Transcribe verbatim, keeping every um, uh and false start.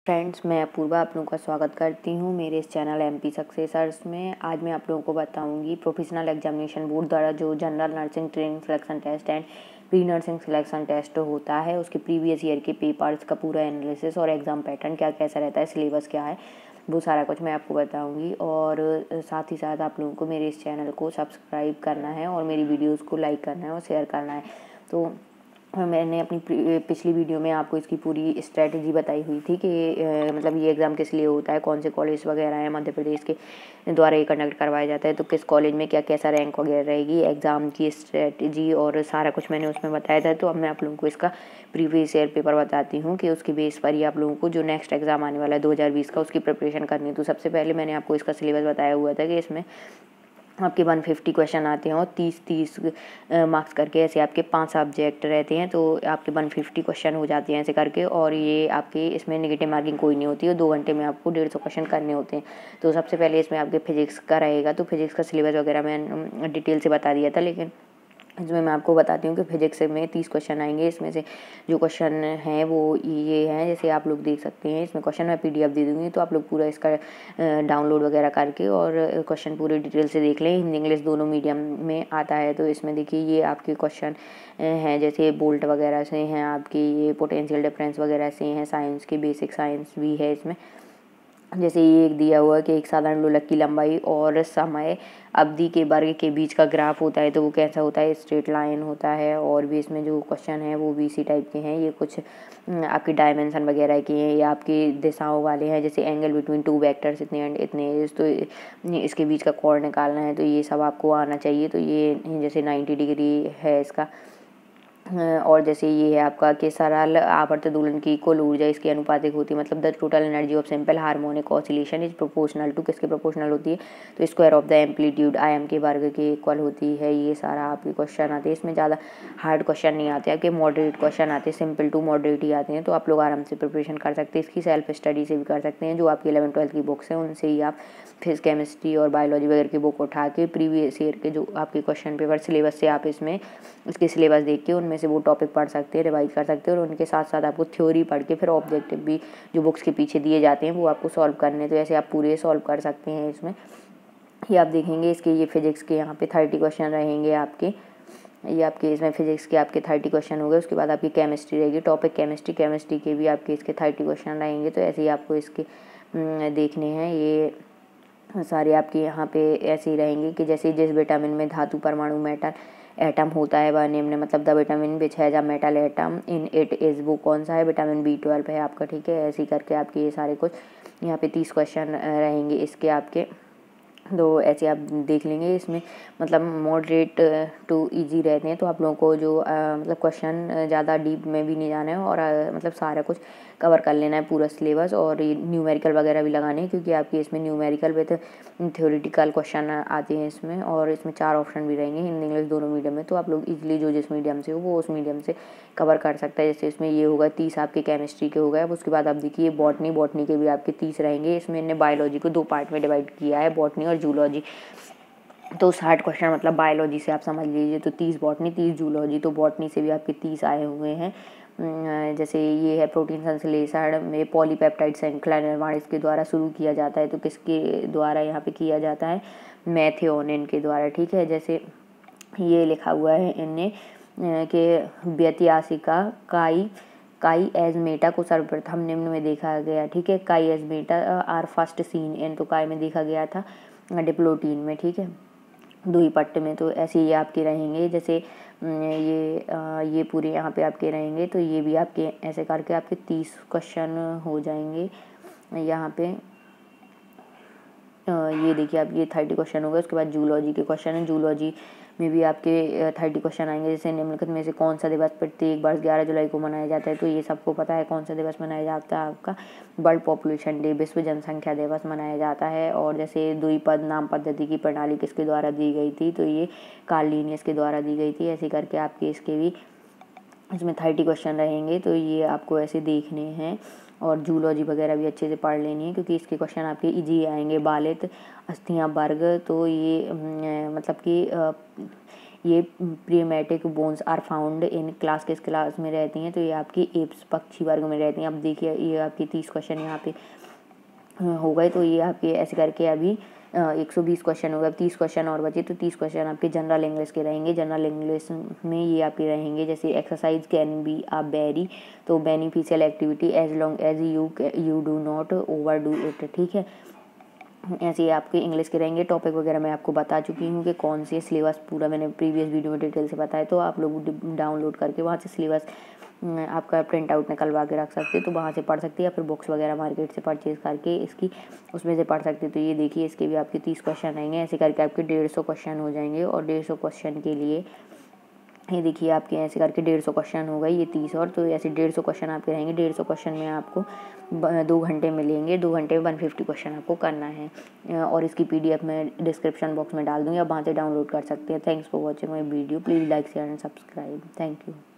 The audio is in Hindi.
फ्रेंड्स, मैं अपूर्वा आप लोगों का स्वागत करती हूँ मेरे इस चैनल एमपी सक्सेसर्स में। आज मैं आप लोगों को बताऊँगी प्रोफेशनल एग्जामिनेशन बोर्ड द्वारा जो general nursing training selection test and pre nursing selection test होता है, उसके प्रीवियस ईयर के पेपर्स का पूरा एनालिसिस और एग्ज़ाम पैटर्न क्या कैसा रहता है, सिलेबस क्या है, वो सारा कुछ मैं आपको बताऊँगी। और साथ ही साथ आप लोगों को मेरे इस चैनल को सब्सक्राइब करना है और मेरी वीडियोज़ को लाइक करना है और शेयर करना है। तो मैंने अपनी पिछली वीडियो में आपको इसकी पूरी स्ट्रेटजी बताई हुई थी कि आ, मतलब ये एग्ज़ाम किस लिए होता है, कौन से कॉलेज वगैरह हैं मध्य प्रदेश के द्वारा ये कंडक्ट करवाया जाता है, तो किस कॉलेज में क्या कैसा रैंक वगैरह रहेगी, एग्ज़ाम की स्ट्रेटजी और सारा कुछ मैंने उसमें बताया था। तो अब मैं आप लोगों को इसका प्रीवियस ईयर पेपर बताती हूँ कि उसकी बेस पर ही आप लोगों को जो नेक्स्ट एग्ज़ाम आने वाला है दो हज़ार बीस का, उसकी प्रिपरेशन करनी है। तो सबसे पहले मैंने आपको इसका सिलेबस बताया हुआ था कि इसमें आपके एक सौ पचास क्वेश्चन आते हैं और तीस तीस मार्क्स करके ऐसे आपके पांच सब्जेक्ट रहते हैं, तो आपके एक सौ पचास क्वेश्चन हो जाते हैं ऐसे करके। और ये आपके इसमें नेगेटिव मार्किंग कोई नहीं होती है, दो घंटे में आपको डेढ़ सौ क्वेश्चन करने होते हैं। तो सबसे पहले इसमें आपके फिजिक्स का रहेगा, तो फिजिक्स का सिलेबस वगैरह मैं डिटेल से बता दिया था, लेकिन इसमें मैं आपको बताती हूँ कि फिजिक्स में तीस क्वेश्चन आएंगे। इसमें से जो क्वेश्चन हैं वो ये हैं, जैसे आप लोग देख सकते हैं इसमें क्वेश्चन मैं पीडीएफ दे दूँगी, तो आप लोग पूरा इसका डाउनलोड वगैरह करके और क्वेश्चन पूरे डिटेल से देख लें। हिंदी इंग्लिश दोनों मीडियम में आता है। तो इसमें देखिए ये आपके क्वेश्चन हैं, जैसे बोल्ट वगैरह से हैं, आपकी ये पोटेंशियल डिफरेंस वगैरह से हैं, साइंस के बेसिक साइंस भी है इसमें। जैसे ये एक दिया हुआ है कि एक साधारण लोलक की लंबाई और समय अवधि के वर्ग के बीच का ग्राफ होता है, तो वो कैसा होता है, स्ट्रेट लाइन होता है। और भी इसमें जो क्वेश्चन है वो भी इसी टाइप के हैं। ये कुछ आपकी डायमेंशन वगैरह के हैं, या आपकी दिशाओं वाले हैं, जैसे एंगल बिटवीन टू वेक्टर्स इतने एंड इतने, तो इसके बीच का कोण निकालना है, तो ये सब आपको आना चाहिए। तो ये जैसे नाइन्टी डिग्री है इसका। और जैसे ये है आपका कि सरल आवर्त दोलन की कुल ऊर्जा इसकी अनुपातिक होती है, मतलब the total energy of simple harmonic oscillation is proportional to, किसके प्रोपोर्शनल होती है, तो स्क्वायर ऑफ द एम्पलीट्यूड आई एम के वर्ग के इक्वल होती है। ये सारा आपके क्वेश्चन आते हैं। इसमें ज़्यादा हार्ड क्वेश्चन नहीं आते, आपके मॉडरेट क्वेश्चन आते हैं, सिंपल टू मॉडरेट ही आते हैं। तो आप लोग आराम से प्रिपरेशन कर सकते हैं, इसकी सेल्फ स्टडी से भी कर सकते हैं। जो आपकी इलेवन ट्वेल्थ की बुक्स हैं उनसे ही आप फिजिक्स केमिस्ट्री और बायोलॉजी वगैरह की बुक उठा के प्रीवियस ईयर के जो आपके क्वेश्चन पेपर सिलेबस से आप इसमें इसके सिलेबस देख के उनमें से वो टॉपिक पढ़ सकते हैं, रिवाइज कर सकते हैं। और उनके साथ साथ आपको थ्योरी पढ़ के फिर ऑब्जेक्टिव भी जो बुक्स के पीछे दिए जाते हैं वो आपको सॉल्व करने, तो ऐसे आप पूरे सॉल्व कर सकते हैं। इसमें ये आप देखेंगे इसके ये फिजिक्स के यहाँ पे थर्टी क्वेश्चन रहेंगे आपके, ये आपके इसमें फिजिक्स के आपके थर्टी क्वेश्चन हो गए। उसके बाद आपकी केमिस्ट्री रहेगी, टॉपिक केमिस्ट्री केमिस्ट्री के भी आपके इसके थर्टी क्वेश्चन रहेंगे। तो ऐसे ही आपको इसके देखने हैं। ये सारे आपके यहाँ पे ऐसे ही रहेंगे कि जैसे जिस विटामिन में धातु परमाणु मेटल एटम होता है वह निम्न, मतलब the vitamin which has a metal atom in it is, वो कौन सा है, विटामिन बी ट्वेल्व है आपका, ठीक है। ऐसे ही करके आपके ये सारे कुछ यहाँ पे तीस क्वेश्चन रहेंगे इसके आपके। तो ऐसे आप देख लेंगे। इसमें मतलब मॉडरेट टू इजी रहते हैं, तो आप लोगों को जो आ, मतलब क्वेश्चन ज़्यादा डीप में भी नहीं जाना है और आ, मतलब सारा कुछ कवर कर लेना है पूरा सिलेबस। और ये न्यूमेरिकल वगैरह भी लगाने हैं, क्योंकि आपकी इसमें न्यूमेरिकल विद थ्योरेटिकल क्वेश्चन आते हैं इसमें। और इसमें चार ऑप्शन भी रहेंगे हिंदी इंग्लिश दोनों मीडियम में, तो आप लोग इजीली जो जिस मीडियम से हो वो उस मीडियम से कवर कर सकता है। जैसे इसमें ये होगा तीस आपके केमिस्ट्री के हो गए। अब उसके बाद आप देखिए बॉटनी बॉटनी के भी आपके तीस रहेंगे। इसमें इन्हें बायोलॉजी को दो पार्ट में डिवाइड किया है, बॉटनी और जूलॉजी। तो साठ क्वेश्चन मतलब बायोलॉजी से आप समझ लीजिए, तो तीस बॉटनी तीस जूलॉजी, तो बॉटनी से भी आपके तीस आए हुए हैं। जैसे ये है प्रोटीन संश्लेषण में पॉलीपेप्टाइड श्रृंखला निर्माण इसके द्वारा शुरू किया जाता है, तो किसके द्वारा यहाँ पे किया जाता है, मैथियोनिन के द्वारा, ठीक है। जैसे ये लिखा हुआ है इनने कि व्यत्यासिका काई काई एजमेटा को सर्वप्रथम निम्न में देखा गया, ठीक है। Chiasmata are first seen in, तो काई में देखा गया था डिप्लोटीन में, ठीक है, दो ही पट्टे में। तो ऐसे ये आपके रहेंगे। जैसे ये आ, ये पूरे यहाँ पे आपके रहेंगे, तो ये भी आपके ऐसे करके आपके तीस क्वेश्चन हो जाएंगे यहाँ पे। ये देखिए आप ये थर्टी क्वेश्चन हो गए। उसके बाद जूलॉजी के क्वेश्चन है, जूलॉजी में भी आपके थर्टी क्वेश्चन आएंगे। जैसे निम्नलिखित में से कौन सा दिवस प्रत्येक वर्ष ग्यारह जुलाई को मनाया जाता है, तो ये सबको पता है कौन सा दिवस मनाया जाता है, आपका वर्ल्ड पॉपुलेशन डे, विश्व जनसंख्या दिवस मनाया जाता है। और जैसे द्विपद नाम पद्धति की प्रणाली किसके द्वारा दी गई थी, तो ये कार्ल लिनियस के द्वारा दी गई थी। ऐसे करके आपके इसके भी इसमें थर्टी क्वेश्चन रहेंगे, तो ये आपको ऐसे देखने हैं। और जूलॉजी वगैरह भी अच्छे से पढ़ लेनी है, क्योंकि इसके क्वेश्चन आपके इजी आएंगे। बालित अस्थियां वर्ग, तो ये मतलब कि ये pneumatic bones are found in class किस क्लास में रहती हैं, तो ये आपकी एप्स पक्षी वर्ग में रहती हैं। अब देखिए ये आपके तीस क्वेश्चन यहाँ पे हो गए, तो ये आपके ऐसे करके अभी एक सौ बीस क्वेश्चन हो गए। अब तीस क्वेश्चन और बचे, तो तीस क्वेश्चन आपके जनरल इंग्लिश के रहेंगे। जनरल इंग्लिश में ये आपके रहेंगे जैसे exercise can be a very, तो beneficial activity as long as you you do not overdo it, ठीक है। ऐसे ही आपके इंग्लिश के रहेंगे। टॉपिक वगैरह मैं आपको बता चुकी हूँ कि कौन से सिलेबस पूरा मैंने प्रीवियस वीडियो में डिटेल से बताया, तो आप लोग डाउनलोड करके वहाँ से सिलेबस आपका प्रिंट आउट निकलवा के रख सकते हैं, तो वहाँ से पढ़ सकते हैं, या फिर बुक्स वगैरह मार्केट से परचेज करके इसकी उसमें से पढ़ सकते हैं। तो ये देखिए इसके भी आपके तीस क्वेश्चन आएंगे, ऐसे करके आपके डेढ़ सौ क्वेश्चन हो जाएंगे। और डेढ़ सौ क्वेश्चन के लिए ये देखिए आपके ऐसे करके डेढ़ सौ क्वेश्चन हो गए, ये तीस और, तो ऐसे डेढ़ सौ क्वेश्चन आपके रहेंगे। डेढ़ सौ क्वेश्चन में आपको दो घंटे मिलेंगे, दो घंटे में वन फिफ्टी क्वेश्चन आपको करना है। और इसकी पीडीएफ मैं डिस्क्रिप्शन बॉक्स में डाल दूँगी, आप वहाँ से डाउनलोड कर सकते हैं। Thanks for watching my video, please like share and subscribe. Thank you.